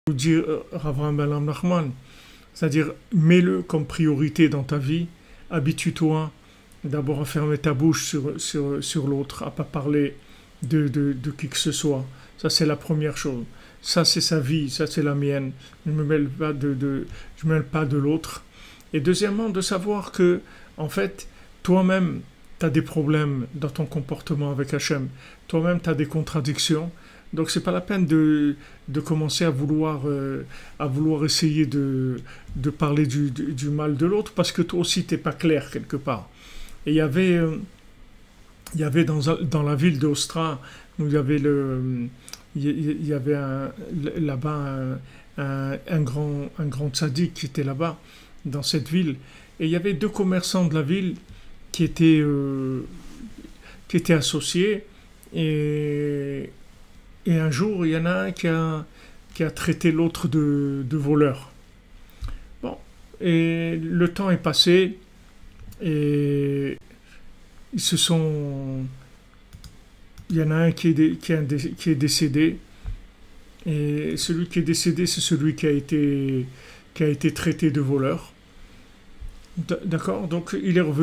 nous dit Rav Abraham Nachman, c'est-à-dire mets-le comme priorité dans ta vie, habitue-toi d'abord à fermer ta bouche sur l'autre, à ne pas parler de qui que ce soit. Ça, c'est la première chose. Ça, c'est sa vie, ça, c'est la mienne. Je ne me mêle pas je me mêle pas de l'autre. Et deuxièmement, de savoir que, en fait, toi-même, tu as des problèmes dans ton comportement avec Hachem. Toi-même, tu as des contradictions. Donc, c'est pas la peine de commencer à vouloir essayer de parler du mal de l'autre parce que toi aussi, tu n'es pas clair quelque part. Et il y avait dans la ville d'Ostra, où il y avait là-bas un grand tzaddik qui était là-bas, dans cette ville. Et il y avait deux commerçants de la ville qui étaient associés. Et un jour, il y en a un qui a traité l'autre de voleur. Bon, et le temps est passé et ils se sont. Il y en a un qui est décédé et celui qui est décédé, c'est celui qui a été traité de voleur. D'accord? Donc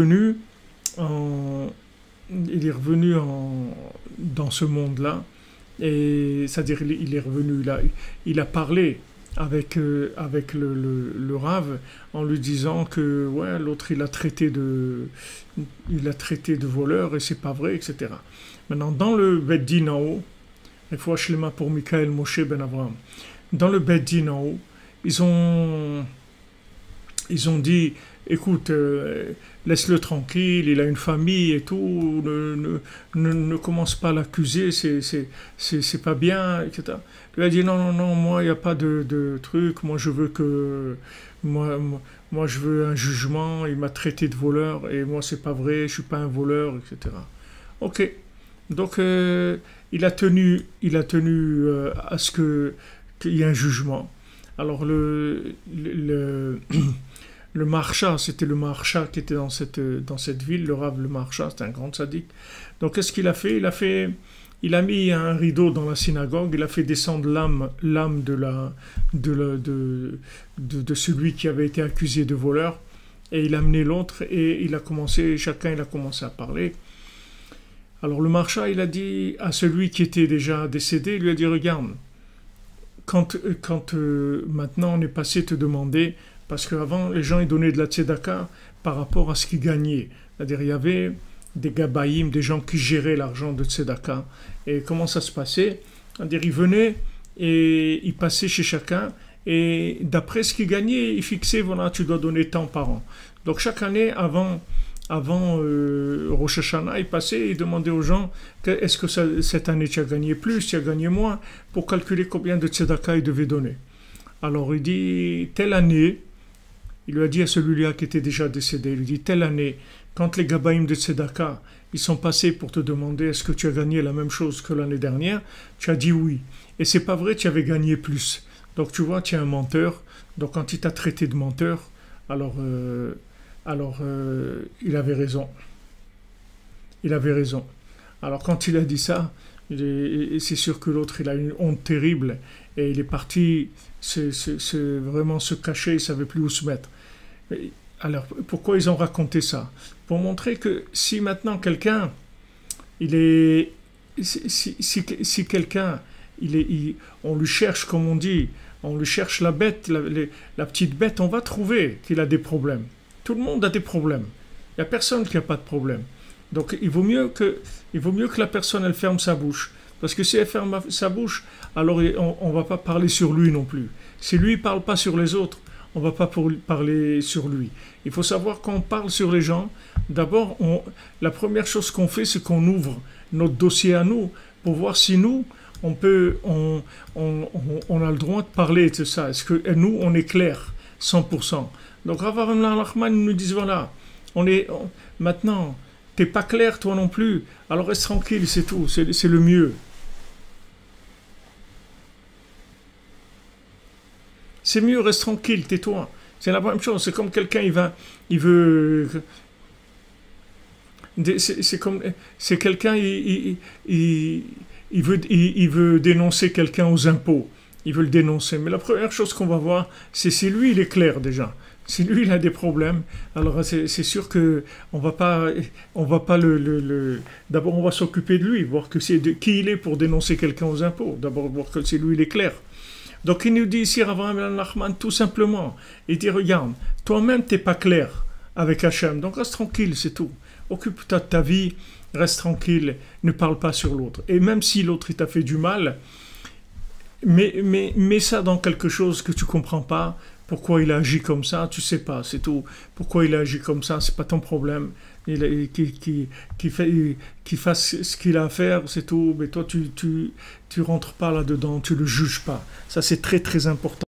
en, il est revenu dans ce monde-là. Et c'est-à-dire il est revenu là, il a parlé avec le Rav en lui disant que ouais, l'autre il a traité de voleur et c'est pas vrai, etc. Maintenant dans le Bet Din en haut, il faut Shlema pour Michael Moshe Ben Abraham. Dans le Bet Din en haut, ils ont dit écoute, laisse-le tranquille, il a une famille et tout, ne commence pas à l'accuser, c'est pas bien, etc. Il a dit non, moi il n'y a pas de truc, moi je veux moi je veux un jugement, il m'a traité de voleur et moi c'est pas vrai, je suis pas un voleur, etc. Ok, donc il a tenu à ce qu'il y ait un jugement. Alors le Maharsha, c'était le Maharsha qui était dans cette ville, le Rav le Maharsha, c'était un grand sadique. Donc qu'est-ce qu'il a fait? Il a mis un rideau dans la synagogue, il a fait descendre l'âme de celui qui avait été accusé de voleur, et il a amené l'autre, et chacun il a commencé à parler. Alors le Maharsha, il a dit à celui qui était déjà décédé, il lui a dit regarde, quand maintenant on est passé te demander, parce qu'avant les gens ils donnaient de la tzedaka par rapport à ce qu'ils gagnaient. C'est-à-dire il y avait des gabaïm, des gens qui géraient l'argent de tzedaka. Et comment ça se passait? C'est-à-dire ils venaient et ils passaient chez chacun et d'après ce qu'ils gagnaient, ils fixaient voilà, tu dois donner tant par an. Donc chaque année avant Rosh Hashanah, ils passaient et ils demandaient aux gens est-ce que cette année tu as gagné plus, tu as gagné moins, pour calculer combien de tzedaka ils devaient donner. Alors il dit telle année, il lui a dit à celui-là qui était déjà décédé, il lui dit telle année, quand les gabaïm de tzedaka, ils sont passés pour te demander est-ce que tu as gagné la même chose que l'année dernière, tu as dit oui. Et c'est pas vrai, tu avais gagné plus. Donc tu vois, tu es un menteur. Donc quand il t'a traité de menteur, alors il avait raison. Il avait raison. Alors quand il a dit ça, c'est sûr que l'autre, il a une honte terrible et il est parti vraiment se cacher, il ne savait plus où se mettre. Alors pourquoi ils ont raconté ça? Pour montrer que si maintenant quelqu'un, si quelqu'un, on lui cherche, comme on dit, on lui cherche la bête, la petite bête, on va trouver qu'il a des problèmes. Tout le monde a des problèmes. Il n'y a personne qui n'a pas de problème. Donc il vaut mieux que la personne elle ferme sa bouche. Parce que si elle ferme sa bouche, alors on ne va pas parler sur lui non plus. Si lui ne parle pas sur les autres, on ne va pas parler sur lui. Il faut savoir qu'on parle sur les gens. D'abord, la première chose qu'on fait, c'est qu'on ouvre notre dossier à nous pour voir si nous, on a le droit de parler de ça. Est-ce que nous, on est clair 100%. Donc Rav Abraham Nachman nous dit voilà, maintenant, t'es pas clair toi non plus, alors reste tranquille, c'est tout, c'est le mieux. C'est mieux, reste tranquille, tais-toi. C'est la même chose, c'est comme quelqu'un, c'est quelqu'un, il veut dénoncer quelqu'un aux impôts. il veut le dénoncer. Mais la première chose qu'on va voir, c'est si lui, il est clair déjà. Si lui, il a des problèmes, alors c'est sûr que on va pas D'abord, on va s'occuper de lui, voir que qui il est pour dénoncer quelqu'un aux impôts. D'abord, voir que c'est lui, il est clair. Donc, il nous dit ici, Avraham ben Nachman, tout simplement, il dit, regarde, toi-même, t'es pas clair avec Hachem, donc reste tranquille, c'est tout. Occupe-toi de ta vie, reste tranquille, ne parle pas sur l'autre. Et même si l'autre, il t'a fait du mal, mets ça dans quelque chose que tu comprends pas. Pourquoi il a agi comme ça, tu sais pas, c'est tout. Pourquoi il a agi comme ça, c'est pas ton problème. Qui fasse ce qu'il a à faire, c'est tout. Mais toi, tu rentres pas là-dedans, tu le juges pas. Ça, c'est très très important.